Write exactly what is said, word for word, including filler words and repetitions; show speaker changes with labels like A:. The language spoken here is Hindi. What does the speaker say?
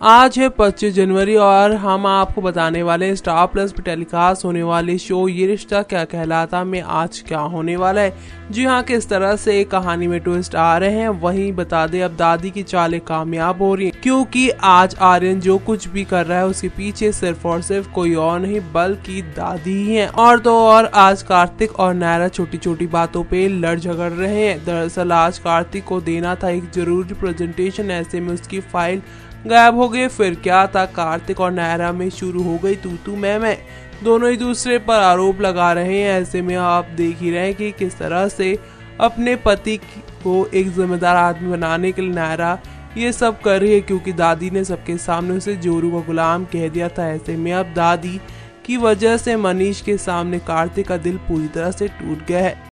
A: आज है पच्चीस जनवरी और हम आपको बताने वाले स्टार प्लस पर टेलीकास्ट होने वाले शो ये रिश्ता क्या कहलाता में आज क्या होने वाला है। जी हाँ, किस तरह से एक कहानी में ट्विस्ट आ रहे हैं। वहीं बता दें अब दादी की चालें कामयाब हो रही हैं, क्योंकि आज आर्यन जो कुछ भी कर रहा है उसके पीछे सिर्फ और सिर्फ कोई और नहीं बल्कि दादी ही है। और तो और आज कार्तिक और नायरा छोटी छोटी बातों पे लड़ झगड़ रहे हैं। दरअसल आज कार्तिक को देना था एक जरूरी प्रेजेंटेशन, ऐसे में उसकी फाइल गायब हो गए। फिर क्या था, कार्तिक और नायरा में शुरू हो गई तू तू मैं मैं, दोनों ही दूसरे पर आरोप लगा रहे हैं। ऐसे में आप देख ही रहे हैं कि किस तरह से अपने पति को एक जिम्मेदार आदमी बनाने के लिए नायरा ये सब कर रही है, क्योंकि दादी ने सबके सामने उसे जोरू का गुलाम कह दिया था। ऐसे में अब दादी की वजह से मनीष के सामने कार्तिक का दिल पूरी तरह से टूट गया है।